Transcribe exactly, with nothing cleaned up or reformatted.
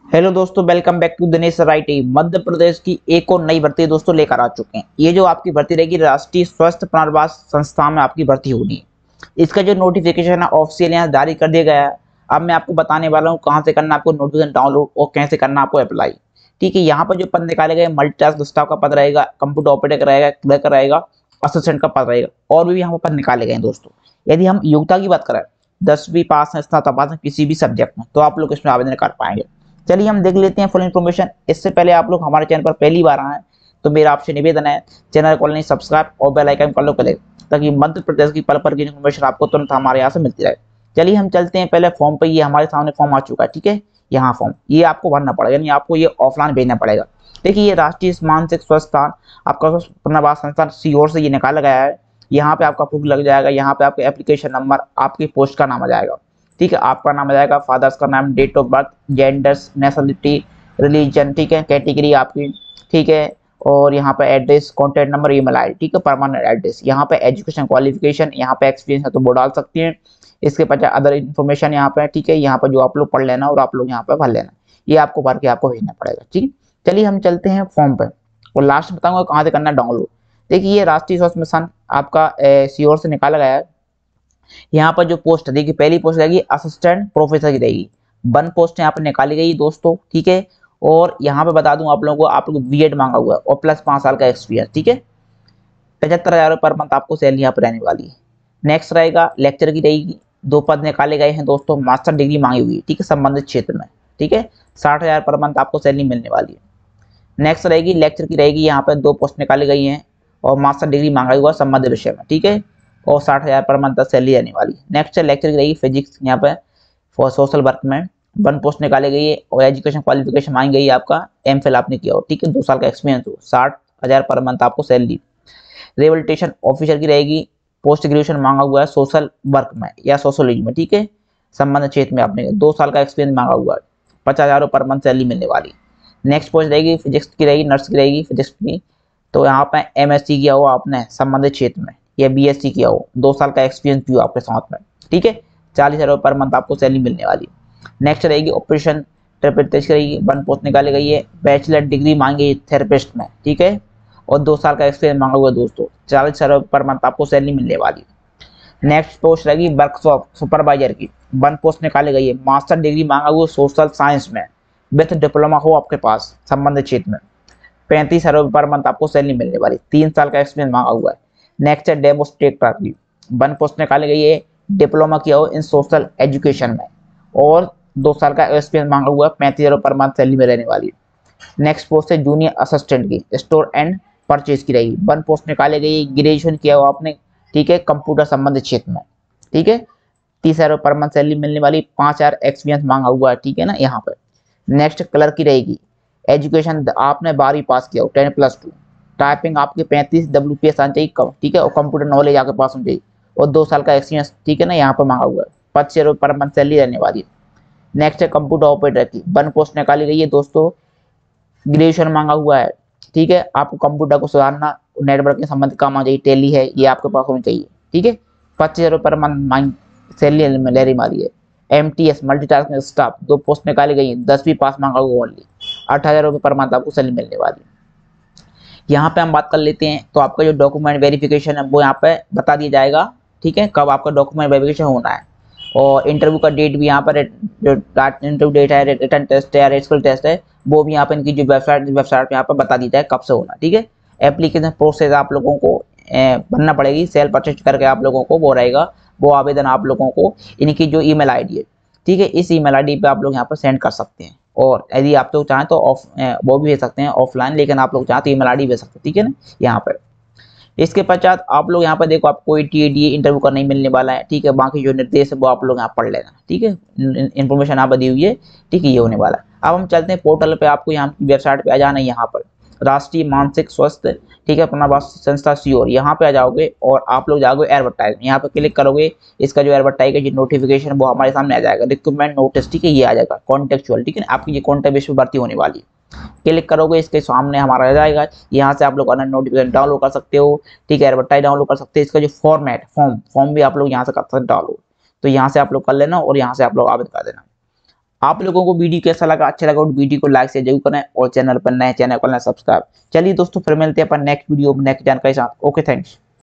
Hello दोस्तों, welcome back to Dinesh राइटी। मध्य प्रदेश की एक और नई भर्ती दोस्तों लेकर आ चुके हैं। ये जो आपकी भर्ती रहेगी राष्ट्रीय स्वास्थ्य पुनर्वास संस्था में आपकी भर्ती होनी है। इसका जो नोटिफिकेशन है ऑफिशियल यहाँ जारी कर दिया गया है। अब मैं आपको बताने वाला हूँ कहाँ से करना आपको नोटिफिकेशन डाउनलोड और कैसे करना आपको अप्लाई। ठीक है, यहाँ पर जो पद निकाले गए मल्टीटास्क स्टाफ का पद रहेगा, कंप्यूटर ऑपरेटर का रहेगा, क्लर्क का रहेगा, असिस्टेंट का पद रहेगा और भी यहाँ पर पद निकाले गए हैं दोस्तों। यदि हम योग्यता की बात करें, दसवीं पास है, स्नातक पास है किसी भी सब्जेक्ट में, तो आप लोग इसमें आवेदन कर पाएंगे। चलिए हम देख लेते हैं फुल इन्फॉर्मेशन। इससे पहले आप लोग हमारे चैनल पर पहली बार आए हैं तो मेरा आपसे निवेदन है, चैनल को नहीं सब्सक्राइब और बेल आइकन कर लो करें, ताकि मध्य प्रदेश की पल पल की इन्फॉर्मेशन आपको तुरंत हमारे यहाँ से मिलती रहे। चलिए हम चलते हैं पहले फॉर्म पे। ये हमारे सामने फॉर्म आ चुका है। ठीक है, यहाँ फॉर्म ये आपको भरना पड़ेगा, यानी आपको ये ऑफलाइन भेजना पड़ेगा। देखिए, ये राष्ट्रीय मानसिक स्वास्थ्य आपका पुनर्वास संस्थान सी ओर से ये निकाला गया है। यहाँ पे आपका प्रूफ लग जाएगा, यहाँ पे आपका एप्लीकेशन नंबर, आपकी पोस्ट का नाम आ जाएगा। ठीक है, आपका नाम आ जाएगा, फादर्स का नाम, date of birth, genders, nationality, religion, ठीक है, कैटेगरी आपकी, ठीक है, और यहाँ पे address, contact number, email ID, ठीक है, परमानेंट एड्रेस। यहाँ पे एजुकेशन क्वालिफिकेशन, यहाँ पे एक्सपीरियंस है तो वो डाल सकती हैं। इसके पचास अदर इन्फॉर्मेशन यहाँ पे, ठीक है, यहाँ पर जो आप लोग पढ़ लेना और आप लोग यहाँ पे भर लेना, ये आपको भर के आपको भेजना पड़ेगा। ठीक, चलिए हम चलते हैं फॉर्म पे और लास्ट बताऊंगा कहाँ से करना डाउनलोड। देखिए, ये राष्ट्रीय स्वास्थ्य मिशन आपका सी ओर से निकाला गया है। यहाँ पर जो पोस्ट देखिए, पहली पोस्ट रहेगी असिस्टेंट प्रोफेसर की रहेगी। वन पोस्ट यहाँ पर निकाली गई दोस्तों। ठीक है, और यहाँ पे बता दूं आप लोगों को, आप लोग बी एड मांगा हुआ है और प्लस पाँच साल का एक्सपीरियंस। ठीक है, पचहत्तर हजार पर मंथ आपको सैलरी यहाँ पर रहने वाली है। नेक्स्ट रहेगा लेक्चर की रहेगी, दो पद निकाले गए हैं दोस्तों, मास्टर डिग्री मांगी हुई है, ठीक है, संबंधित क्षेत्र में। ठीक है, साठ हजार पर मंथ आपको सैलरी मिलने वाली है। नेक्स्ट रहेगी लेक्चर की रहेगी, यहाँ पर दो पोस्ट निकाली गई हैं और मास्टर डिग्री मांगा हुआ संबंधित विषय में। ठीक है, और साठ हजार पर मंथ तक सैलरी रहने वाली। नेक्स्ट लेक्चर की रहेगी फिजिक्स, यहाँ पे फॉर सोशल वर्क में वन पोस्ट निकाली गई है और एजुकेशन क्वालिफिकेशन मांगी गई है आपका एम फिल आपने किया हो, ठीक है, दो साल का एक्सपीरियंस हो, साठ हजार पर मंथ आपको सैलरी। रिहेबिलिटेशन ऑफिसर की रहेगी, पोस्ट ग्रेजुएशन मांगा हुआ है सोशल वर्क में या सोशोलॉजी में, ठीक है, संबंधित क्षेत्र में आपने दो साल का एक्सपीरियंस मांगा हुआ है, पचास हजार पर मंथ सैलरी मिलने वाली। नेक्स्ट पोस्ट रहेगी फिजिक्स की रहेगी, नर्स की रहेगी फिजिक्स की, तो यहाँ पे एम एस सी किया हो आपने संबंधित क्षेत्र में या बी एस सी किया हो, दो साल का एक्सपीरियंस भी हो आपके साथ में। ठीक है, चालीस हजार पर मंथ आपको सैलरी मिलने वाली। नेक्स्ट रहेगी ऑपरेशन थेरेपिस्ट रहेगी, वन पोस्ट निकाली गई है, बैचलर डिग्री मांगी थेरेपिस्ट में, ठीक है, और दो साल का एक्सपीरियंस मांगा हुआ दोस्तों, चालीस हजार पर मंथ आपको सैलरी मिलने वाली। नेक्स्ट पोस्ट रहेगी वर्कशॉप सुपरवाइजर की, वन पोस्ट निकाली गई है, मास्टर डिग्री मांगा हुआ सोशल साइंस में विथ डिप्लोमा हो आपके पास संबंधित क्षेत्र में, पैंतीस हजार पर मंथ आपको सैलरी मिलने वाली, तीन साल का एक्सपीरियंस मांगा हुआ है। नेक्स्ट है डेमोस्ट्रेटर की, वन पोस्ट निकाली गई है, डिप्लोमा किया हो इन सोशल एजुकेशन में और दो साल का एक्सपीरियंस मांगा हुआ है, पैंतीस हजार पर मंथ सैलरी में रहने वाली। नेक्स्ट पोस्ट है जूनियर असिस्टेंट की, स्टोर एंड परचेज की रहेगी, वन पोस्ट निकाली गई, ग्रेजुएशन किया हो आपने, ठीक है, कंप्यूटर संबंधित क्षेत्र में, ठीक है, तीस हजार पर मंथ सैलरी मिलने वाली, पाँच हजार एक्सपीरियंस मांगा हुआ है, ठीक है ना यहाँ पर। नेक्स्ट क्लर्क की रहेगी, एजुकेशन आपने बारहवीं पास किया हो, टेन प्लस टू, टाइपिंग आपके पैंतीस डब्ल्यू पी एस आना चाहिए, ठीक है, और कंप्यूटर नॉलेज आपके पास होनी चाहिए और दो साल का एक्सपीरियंस, ठीक है ना, यहाँ पर मांगा हुआ है, पच्चीस हजार पर मंथ सैलरी रहने वाली है। नेक्स्ट है कंप्यूटर ऑपरेटर की, वन पोस्ट निकाली गई है दोस्तों, ग्रेजुएशन मांगा हुआ है, ठीक है, आपको कंप्यूटर को सुधारना, नेटवर्क के संबंध काम आ जाइए, टेली है ये आपके पास होनी चाहिए, ठीक है, पच्चीस हजार पर मंथ सैलरी ले मारी है। M T S multitasking staff, दो पोस्ट निकाली गई है, दसवीं पास मांगा हुआ ओनली, आठ हजार रुपये पर मंथ आपको सैलरी मिलने वाली। यहाँ पे हम बात कर लेते हैं, तो आपका जो डॉक्यूमेंट वेरिफिकेशन है वो यहाँ पे बता दिया जाएगा, ठीक है, कब आपका डॉक्यूमेंट वेरिफिकेशन होना है और इंटरव्यू का डेट भी यहाँ पर, जो इंटरव्यू डेट है, रिटन टेस्ट है, रेस्कल टेस्ट है, वो भी यहाँ पे इनकी जो वेबसाइट वेबसाइट पे यहाँ पर बता दी जाए कब से होना, ठीक है। एप्लीकेशन प्रोसेस आप लोगों को भरना पड़ेगी, सेल्फ परचेज करके आप लोगों को वो रहेगा, वो आवेदन आप लोगों को इनकी जो ईमेल आईडी है, ठीक है, इस ईमेल आईडी पे आप लोग यहाँ पर सेंड कर सकते हैं, और यदि आप लोग चाहें तो ऑफ वो भी भेज सकते हैं ऑफलाइन, लेकिन आप लोग चाहें तो ईमेल आईडी भेज सकते हैं, ठीक है ना यहाँ पर। इसके पश्चात आप लोग यहाँ पर देखो, आपको कोई टी ए डी इंटरव्यू का नहीं मिलने वाला है, ठीक है, बाकी जो निर्देश है वो आप लोग यहाँ पढ़ लेना, ठीक है, इन्फॉर्मेशन यहाँ पर दी हुई है, ठीक है, ये होने वाला है। अब हम चलते हैं पोर्टल पे, आपको यहाँ की वेबसाइट पे आ जाना है, यहाँ पर राष्ट्रीय मानसिक स्वास्थ्य, ठीक है, पुनर्वास संस्था सी ओर, यहाँ पे आ जाओगे और आप लोग जाओगे एडवर्टाइज, यहाँ पे क्लिक करोगे, इसका जो एडवर्टाइज का जो नोटिफिकेशन वो हमारे सामने आ जाएगा, रिक्रूटमेंट नोटिस, ठीक है, ये आ जाएगा कॉन्टेक्चुअल, ठीक है, आपकी ये कॉन्टेक्ट बेस पे भर्ती होने वाली है। क्लिक करोगे, इसके सामने हमारा आ जाएगा, यहाँ से आप लोग अपना नोटिफिकेशन डाउनलोड कर सकते हो, ठीक है, एडवर्टाइज डाउनलोड कर सकते हैं, इसका जो फॉर्मेट फॉर्म फॉर्म भी आप लोग यहाँ से कर सकते हैं डाउनलोड, तो यहाँ से आप लोग कर लेना और यहाँ से आप लोग आवेदन कर देना। आप लोगों को वीडियो कैसा लगा, अच्छा लगा तो वीडियो को लाइक से जरूर करें और चैनल पर नए चैनल को सब्सक्राइब। चलिए दोस्तों फिर मिलते हैं अपन नेक्स्ट वीडियो में नेक्स्ट जानकारी के साथ। Okay thanks.